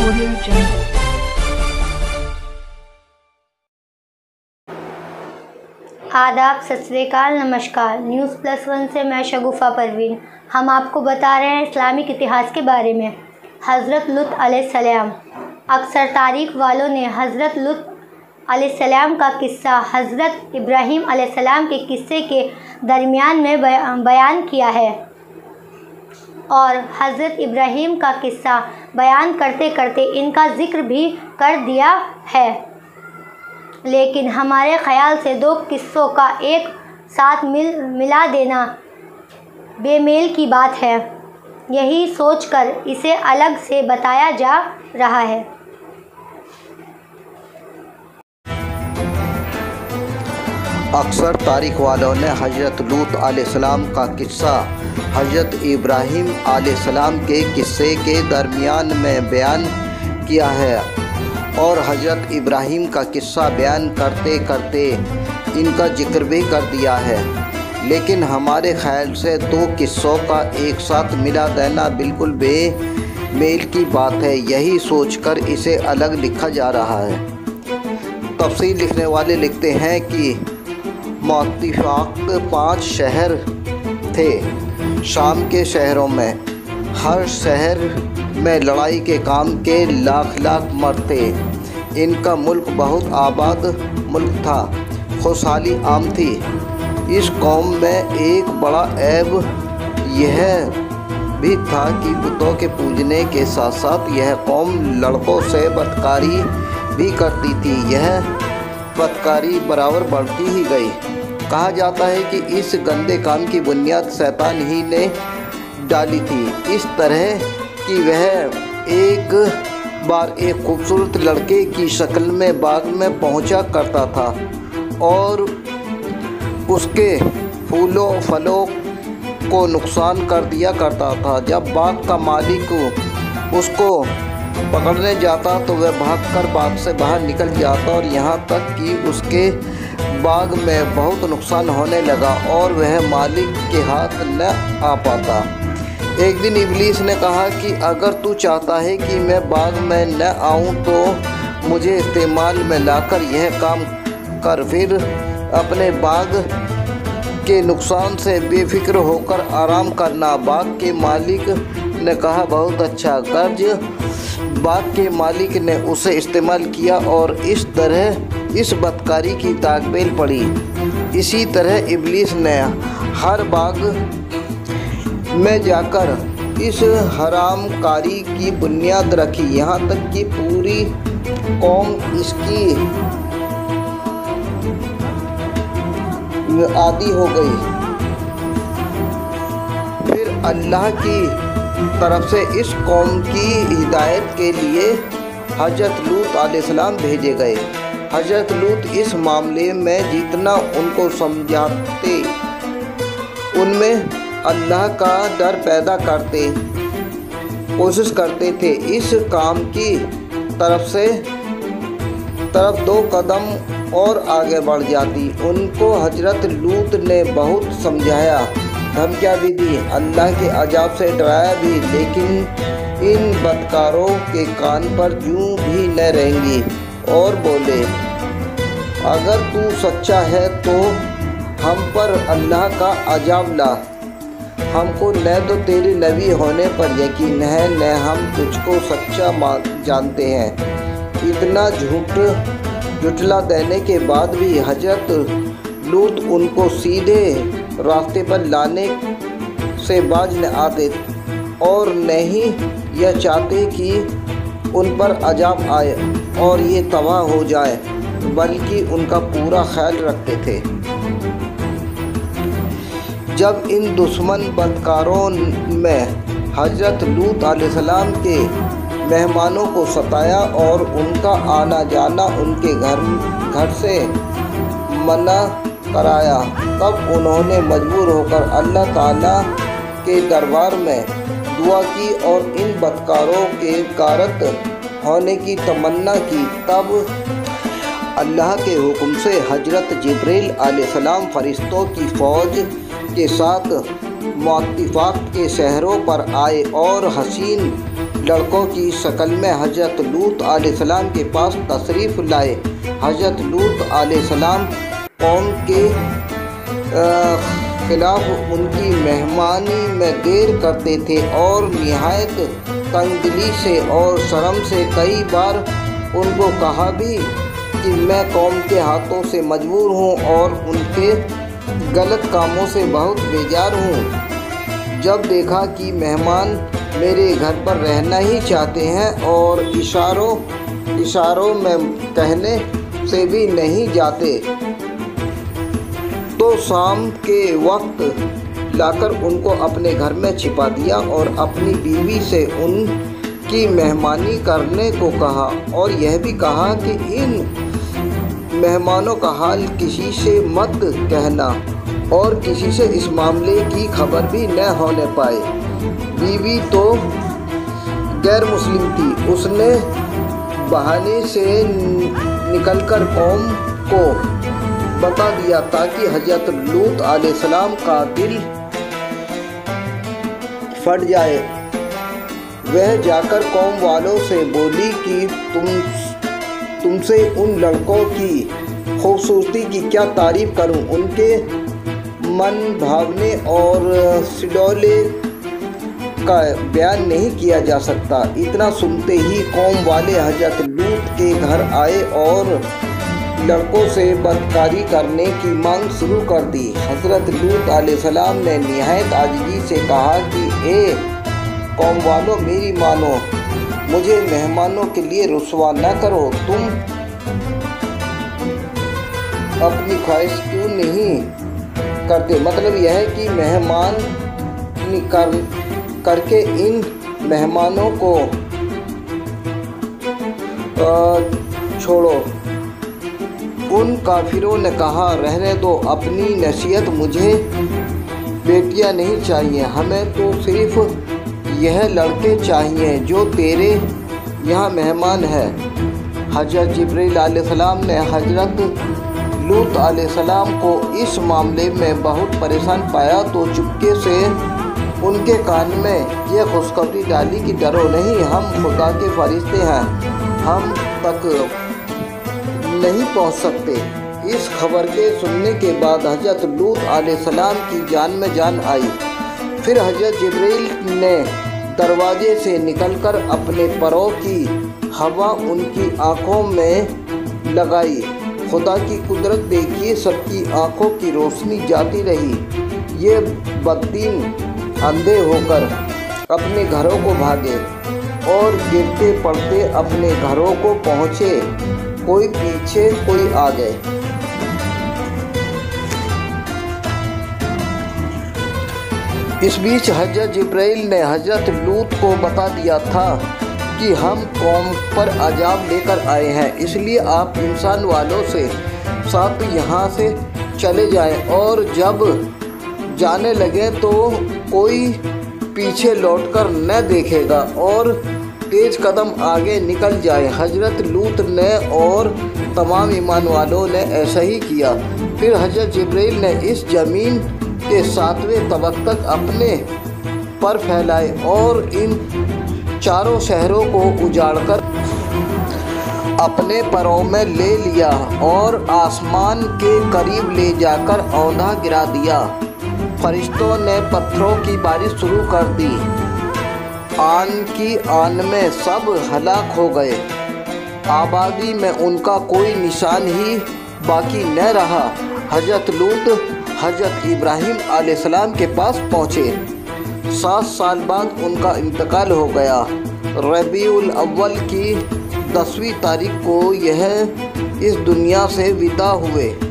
Audio Jungle। आदाब, सत श्री अकाल, नमस्कार। न्यूज़ प्लस वन से मैं शगुफ़ा परवीन। हम आपको बता रहे हैं इस्लामिक इतिहास के बारे में। हज़रत लूत अलैहिस्सलाम। अक्सर तारीख़ वालों ने हज़रत लूत अलैहिस्सलाम का किस्सा हज़रत इब्राहीम अलैहिस्सलाम के किस्से के दरमियान में बयान किया है और हज़रत इब्राहीम का किस्सा बयान करते करते इनका ज़िक्र भी कर दिया है। लेकिन हमारे ख़याल से दो किस्सों का एक साथ मिला देना बेमेल की बात है। यही सोचकर इसे अलग से बताया जा रहा है। अक्सर तारीख़ वालों ने हज़रत लूत अलैहिस्सलाम का किस्सा हज़रत इब्राहीम अलैहिस्सलाम के किस्से के दरमियान में बयान किया है और हज़रत इब्राहीम का किस्सा बयान करते करते इनका जिक्र भी कर दिया है। लेकिन हमारे ख़याल से दो किस्सों का एक साथ मिला देना बिल्कुल बेमेल की बात है। यही सोचकर इसे अलग लिखा जा रहा है। तफसील लिखने वाले लिखते हैं कि मुत्तफ़ाक़ 5 शहर थे शाम के शहरों में। हर शहर में लड़ाई के काम के लाख लाख मर्द थे। इनका मुल्क बहुत आबाद मुल्क था, खुशहाली आम थी। इस कौम में एक बड़ा ऐब यह भी था कि बुतों के पूजने के साथ साथ यह कौम लड़कों से बदकारी भी करती थी। यह बदकारी बराबर बढ़ती ही गई। कहा जाता है कि इस गंदे काम की बुनियाद शैतान ही ने डाली थी। इस तरह कि वह एक बार एक खूबसूरत लड़के की शक्ल में बाग में पहुंचा करता था और उसके फूलों फलों को नुकसान कर दिया करता था। जब बाग का मालिक उसको पकड़ने जाता तो वह भागकर बाग से बाहर निकल जाता और यहाँ तक कि उसके बाग में बहुत नुकसान होने लगा और वह मालिक के हाथ न आ पाता। एक दिन इब्लीस ने कहा कि अगर तू चाहता है कि मैं बाग में न आऊं तो मुझे इस्तेमाल में लाकर यह काम कर, फिर अपने बाग के नुकसान से बेफिक्र होकर आराम करना। बाग के मालिक ने कहा बहुत अच्छा। कर्ज बाग के मालिक ने उसे इस्तेमाल किया और इस तरह इस बदकारी की ताकबेल पड़ी। इसी तरह इब्लीस ने हर बाग में जाकर इस हराम कारी की बुनियाद रखी, यहाँ तक कि पूरी कौम इसकी आदी हो गई। फिर अल्लाह की तरफ से इस कौम की हिदायत के लिए हज़रत लूत अलैहिस्सलाम भेजे गए। हज़रत लूत इस मामले में जितना उनको समझाते उनमें अल्लाह का डर पैदा करते कोशिश करते थे। इस काम की तरफ 2 कदम और आगे बढ़ जाती। उनको हज़रत लूत ने बहुत समझाया, धमकियाँ भी दी, अल्लाह के अज़ाब से डराया भी, लेकिन इन बदकारों के कान पर यूं भी न रहेंगी और बोले अगर तू सच्चा है तो हम पर अल्लाह का अज़ाब ला। हमको न तो तेरे नबी होने पर यकीन है न हम तुझको सच्चा जानते हैं। इतना झुठला देने के बाद भी हज़रत लूत उनको सीधे रास्ते पर लाने से बाज न आते और नहीं यह चाहते कि उन पर अज़ाब आए और ये तबाह हो जाए, बल्कि उनका पूरा ख्याल रखते थे। जब इन दुश्मन बदकारों में हज़रत लूत अलैहिस्सलाम के मेहमानों को सताया और उनका आना जाना उनके घर से मना कराया, तब उन्होंने मजबूर होकर अल्लाह ताला के दरबार में दुआ की और इन बदकारों के कारत होने की तमन्ना की। तब अल्लाह के हुक्म से हज़रत जिब्रील अलैहिस्सलाम फरिश्तों की फ़ौज के साथ मुत्तफ़ाक़ के शहरों पर आए और हसीन लड़कों की शक्ल में हज़रत लूत अलैहिस्सलाम के पास तशरीफ़ लाए। हज़रत लूत अलैहिस्सलाम कौम के खिलाफ उनकी मेहमानी में देर करते थे और निहायत तंगदिली से और शर्म से कई बार उनको कहा भी कि मैं कौम के हाथों से मजबूर हूँ और उनके गलत कामों से बहुत बेजार हूँ। जब देखा कि मेहमान मेरे घर पर रहना ही चाहते हैं और इशारों में कहने से भी नहीं जाते, तो शाम के वक्त लाकर उनको अपने घर में छिपा दिया और अपनी बीवी से उनकी मेहमानी करने को कहा और यह भी कहा कि इन मेहमानों का हाल किसी से मत कहना और किसी से इस मामले की खबर भी न होने पाए। बीवी तो गैर मुस्लिम थी, उसने बहाने से निकलकर कौम को बता दिया ताकि हज़रत लूत अलैहिस्सलाम का दिल फट जाए। वह जाकर कौम वालों से बोली कि तुमसे उन लड़कों की खूबसूरती की क्या तारीफ़ करूं, उनके मन भावने और सिडोले का बयान नहीं किया जा सकता। इतना सुनते ही कौम वाले हज़रत लूत के घर आए और लड़कों से बदकारी करने की मांग शुरू कर दी। हज़रत लूत अलैहिस्सलाम ने निहायत आजिज़ी से कहा कि ए कौम वालों, मेरी मानो, मुझे मेहमानों के लिए रुसवा न करो। तुम अपनी ख्वाहिश क्यों नहीं करते? मतलब यह है कि मेहमान करके इन मेहमानों को छोड़ो। उन काफिरों ने कहा, रहने दो, अपनी नसीहत, मुझे बेटियां नहीं चाहिए, हमें तो सिर्फ यह लड़के चाहिए जो तेरे यहाँ मेहमान हैं। हज़रत जिब्रील अलैहिस्सलाम ने हज़रत लूत अलैहिस्सलाम को इस मामले में बहुत परेशान पाया तो चुपके से उनके कान में यह खुशखबरी डाली कि डरो नहीं, हम खुदा के फरिश्ते हैं, हम तक नहीं पहुंच सकते। इस खबर के सुनने के बाद हज़रत लूत अलैहिस्सलाम की जान में जान आई। फिर हज़रत जिब्रील ने दरवाजे से निकलकर अपने परों की हवा उनकी आँखों में लगाई। खुदा की कुदरत देखिए, सबकी आँखों की रोशनी जाती रही। ये बददीन अंधे होकर अपने घरों को भागे और गिरते पड़ते अपने घरों को पहुँचे, कोई पीछे कोई आगे। इस बीच हज़रत जिब्राइल ने हज़रत लूत को बता दिया था कि हम कौम पर अजाब लेकर आए हैं, इसलिए आप इंसान वालों से साथ यहाँ से चले जाएं और जब जाने लगे तो कोई पीछे लौटकर न देखेगा और तेज़ कदम आगे निकल जाए। हज़रत लूत ने और तमाम ईमान वालों ने ऐसा ही किया। फिर हज़रत जिब्राइल ने इस ज़मीन के 7वें तबक तक अपने पर फैलाए और इन चारों शहरों को उजाड़कर अपने परों में ले लिया और आसमान के करीब ले जाकर औंधा गिरा दिया। फरिश्तों ने पत्थरों की बारिश शुरू कर दी। आन की आन में सब हलाक हो गए। आबादी में उनका कोई निशान ही बाकी न रहा। हज़रत लूत हज़रत इब्राहीम अलैहिस्सलाम के पास पहुँचे। 7 साल बाद उनका इंतकाल हो गया। रबीउल अव्वल की 10वीं तारीख को यह इस दुनिया से विदा हुए।